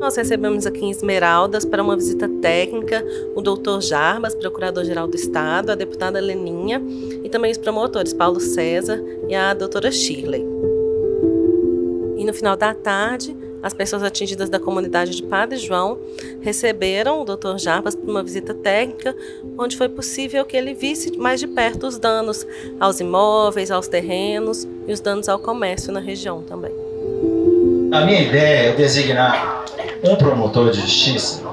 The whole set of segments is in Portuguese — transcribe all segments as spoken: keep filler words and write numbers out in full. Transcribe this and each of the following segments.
Nós recebemos aqui em Esmeraldas para uma visita técnica o doutor Jarbas, procurador-geral do Estado, a deputada Leninha e também os promotores Paulo César e a doutora Shirley. E no final da tarde, as pessoas atingidas da comunidade de Padre João receberam o doutor Jarbas para uma visita técnica, onde foi possível que ele visse mais de perto os danos aos imóveis, aos terrenos e os danos ao comércio na região também. A minha ideia é designar um promotor de justiça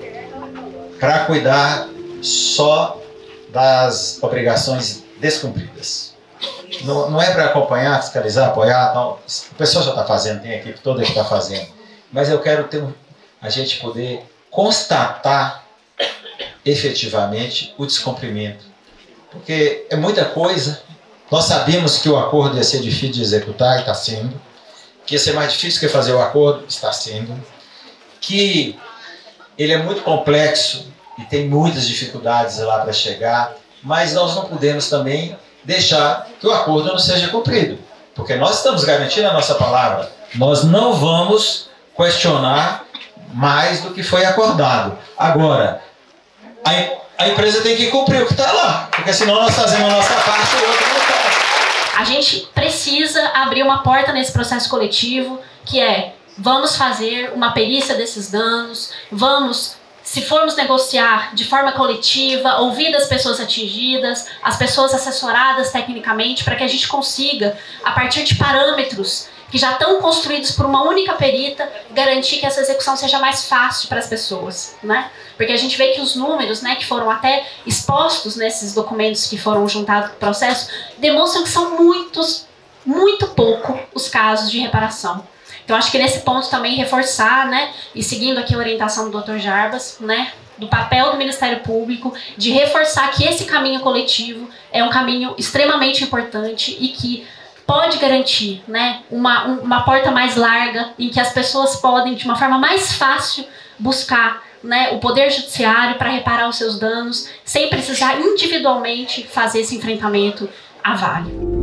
para cuidar só das obrigações descumpridas. Não, não é para acompanhar, fiscalizar, apoiar, não. O pessoal já está fazendo, tem a equipe toda que está fazendo. Mas eu quero ter um, a gente poder constatar efetivamente o descumprimento. Porque é muita coisa. Nós sabíamos que o acordo ia ser difícil de executar, e está sendo. Que ia ser mais difícil que fazer o acordo, está sendo. Que ele é muito complexo e tem muitas dificuldades lá para chegar, mas nós não podemos também deixar que o acordo não seja cumprido, porque nós estamos garantindo a nossa palavra. Nós não vamos questionar mais do que foi acordado. Agora, a, a empresa tem que cumprir o que está lá, porque senão nós fazemos a nossa parte e o outro não faz. A gente precisa abrir uma porta nesse processo coletivo, que é: vamos fazer uma perícia desses danos, vamos, se formos negociar de forma coletiva, ouvir as pessoas atingidas, as pessoas assessoradas tecnicamente, para que a gente consiga, a partir de parâmetros que já estão construídos por uma única perita, garantir que essa execução seja mais fácil para as pessoas, né? Porque a gente vê que os números, né, que foram até expostos nesses documentos que foram juntados no processo, demonstram que são muitos, muito pouco os casos de reparação. Então, acho que nesse ponto também reforçar, né, e seguindo aqui a orientação do doutor Jarbas, né, do papel do Ministério Público, de reforçar que esse caminho coletivo é um caminho extremamente importante e que pode garantir, né, uma, uma porta mais larga em que as pessoas podem, de uma forma mais fácil, buscar, né, o Poder Judiciário para reparar os seus danos, sem precisar individualmente fazer esse enfrentamento a Vale.